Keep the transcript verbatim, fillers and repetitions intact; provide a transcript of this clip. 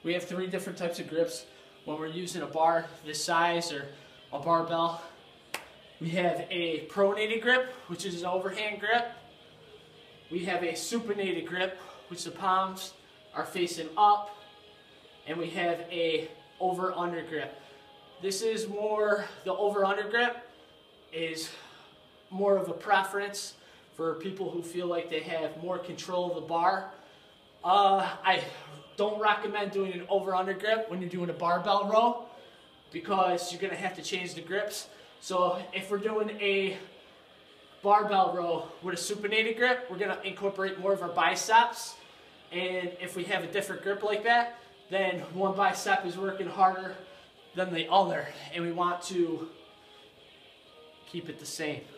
We have three different types of grips when we're using a bar this size or a barbell. We have a pronated grip, which is an overhand grip. We have a supinated grip, which the palms are facing up. And we have a over-under grip. This is more, the over-under grip is more of a preference for people who feel like they have more control of the bar. Uh, I don't recommend doing an over-under grip when you're doing a barbell row because you're going to have to change the grips. So if we're doing a barbell row with a supinated grip, we're going to incorporate more of our biceps. And if we have a different grip like that, then one bicep is working harder than the other, and we want to keep it the same.